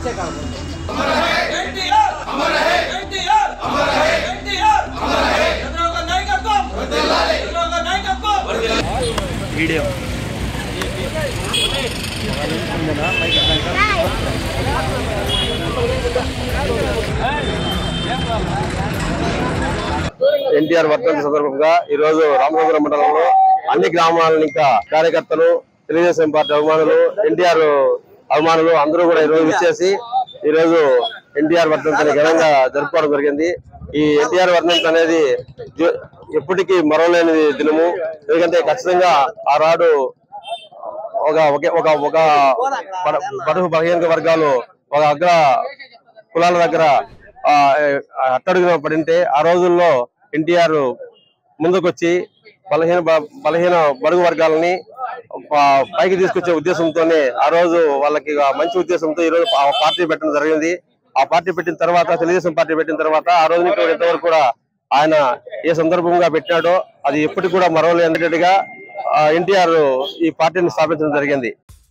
Video NTR వర్ధంతి సందర్భంగా ఈ రోజు రామచంద్ర మండలంలో అన్ని గ్రామాల ఇంకా కార్యకర్తలు, తెలుగుదేశం పార్టీ అభిమానులు, ఎన్టీఆర్ అభిమానులు అందరూ కూడా ఈ రోజు వచ్చేసి ఈ రోజు ఎన్టీఆర్ వర్ధంతిని ఘనంగా జరుపుకోవడం జరిగింది. ఈ ఎన్టీఆర్ వర్ధంతి అనేది ఎప్పటికీ మరవలేని దినము. ఎందుకంటే ఖచ్చితంగా ఆనాడు ఒక బడుగు బలహీన వర్గాలు ఒక అగ్ర కులాల దగ్గర అట్టడుగున పడింటే ఆ రోజుల్లో ఎన్టీఆర్ ముందుకొచ్చి బలహీన బడుగు వర్గాలని పైకి తీసుకొచ్చే ఉద్దేశంతోనే ఆ రోజు వాళ్ళకి మంచి ఉద్దేశంతో ఈ రోజు పార్టీ పెట్టడం జరిగింది. ఆ పార్టీ పెట్టిన తర్వాత, తెలుగుదేశం పార్టీ పెట్టిన తర్వాత ఆ రోజు నుంచి ఇంతవరకు కూడా ఆయన ఏ సందర్భంగా పెట్టినాడో అది ఎప్పటికి కూడా మరవలేనట్టుగా ఎన్టీఆర్ ఈ పార్టీని స్థాపించడం జరిగింది.